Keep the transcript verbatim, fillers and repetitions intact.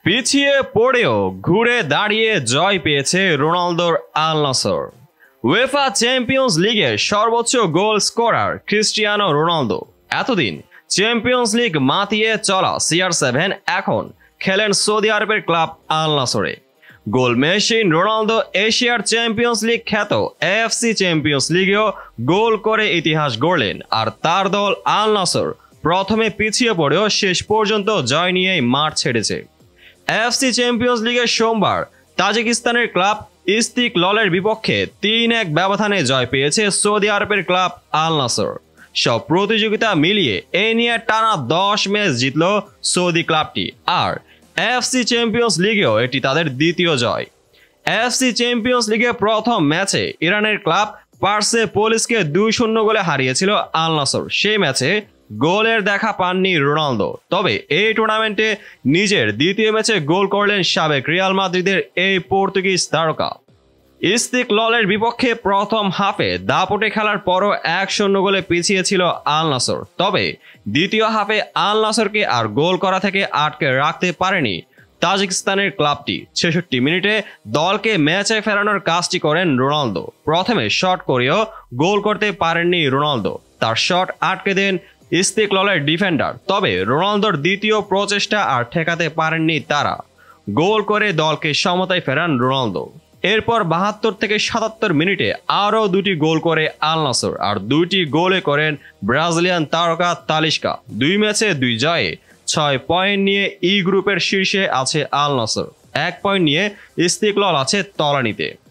পিছিয়ে পড়েও ঘুরে দাঁড়িয়ে জয় পেয়েছে রোনালদোর আল নাসর। উয়েফা চ্যাম্পিয়ন্স লিগের সর্বোচ্চ গোল স্কোরার ক্রিস্টিয়ানো রোনালদো। এতদিন চ্যাম্পিয়ন্স লিগ মাতিয়ে চলা সি আর সেভেন এখন খেলেন সৌদি আরবের ক্লাব আল নাসরে। গোল মেশিন রোনালদো এশিয়ার চ্যাম্পিয়ন্স লিগ খ্যাত এ এফ সি চ্যাম্পিয়ন্স লিগেও গোল করে ইতিহাস গড়লেন। আর তার দল আল নাসর প্রথমে পিছিয়ে পড়েও শেষ পর্যন্ত জয় নিয়েই মাঠ ছেড়েছে। এ এফ সি চ্যাম্পিয়ন্স লিগের সোমবার তাজিকিস্তানের ক্লাব ইস্তিকললের বিপক্ষে তিন এক ব্যবধানে জয় পেয়েছে সৌদি আরবের ক্লাব আল নাসর। সব প্রতিযোগিতা মিলিয়ে এ নিয়ে টানা দশ ম্যাচ জিতল সৌদি ক্লাবটি। আর এ এফ সি চ্যাম্পিয়ন্স লিগেও এটি তাদের দ্বিতীয় জয়। এ এফ সি চ্যাম্পিয়ন্স লিগে প্রথম ম্যাচে ইরানের ক্লাব পার্সেপোলিসকে দুই শূন্য গোলে হারিয়েছিল আল নাসর। সেই ম্যাচে গোলের দেখা পাননি রোনালদো। তবে এই টুর্নামেন্টে নিজের দ্বিতীয় ম্যাচে গোল করলেন সাবেক রিয়াল মাদ্রিদের এই পর্তুগিজ তারকা। ইস্তিকললের বিপক্ষে প্রথম হাফে দাপটে খেলার পরও এক শূন্য গোলে পিছিয়ে ছিল আল নাসর। তবে দ্বিতীয় হাফে আল নাসরকে আর গোল করা থেকে আটকে রাখতে পারেনি তাজিকিস্তানের ক্লাবটি। ছেষট্টি মিনিটে দলকে ম্যাচে ফেরানোর কাজটি করেন রোনালদো। প্রথমে শট করেও গোল করতে পারেননি রোনালদো, তার শট আটকে দেন ইস্তিকললের ডিফেন্ডার। তবে রোনালদোর দ্বিতীয় প্রচেষ্টা আর ঠেকাতে পারেননি তারা। গোল করে দলকে সমতায় ফেরান রোনালদো। এরপর বাহাত্তর থেকে সাতাত্তর মিনিটে আরও দুটি গোল করে আল নাসর, আর দুইটি গোলে করেন ব্রাজিলিয়ান তারকা তালিস্কা। দুই ম্যাচে দুই জয়ে ছয় পয়েন্ট নিয়ে ই গ্রুপের শীর্ষে আছে আল নাসর। এক পয়েন্ট নিয়ে ইস্তিকলল আছে তলানিতে।